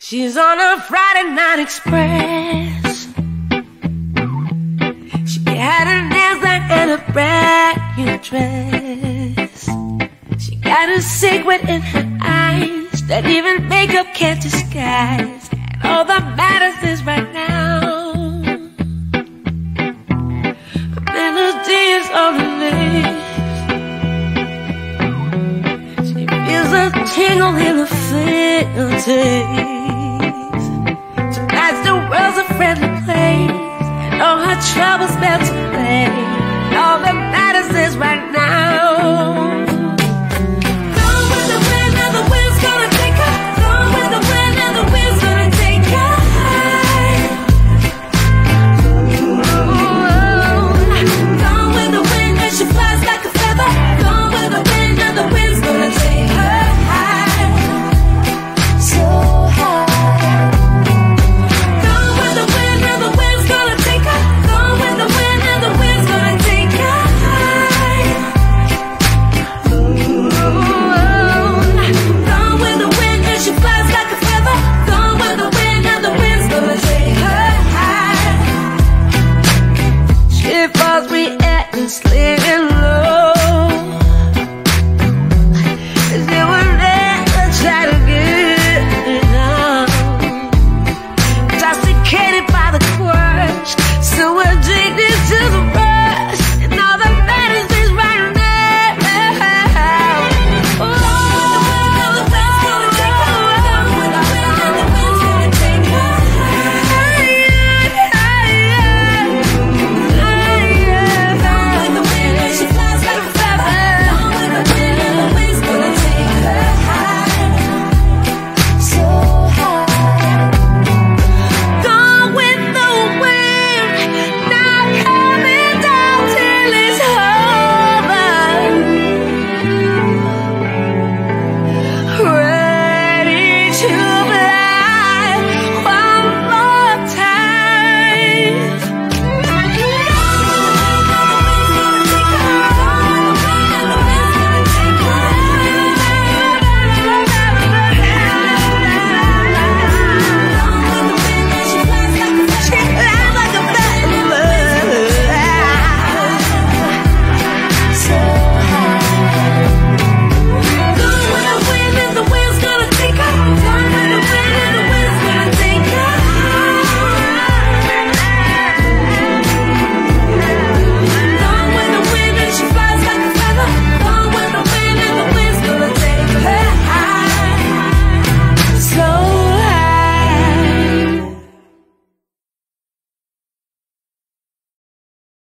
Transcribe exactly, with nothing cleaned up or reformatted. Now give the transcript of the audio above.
She's on a Friday night express. She had her nails done and a brand new dress. She got a secret in her eyes that even makeup can't disguise. And all that matters is right now, a melody is on her lips. She feels a tingle in her fingertips. The world's a friendly place, and all her troubles melt away.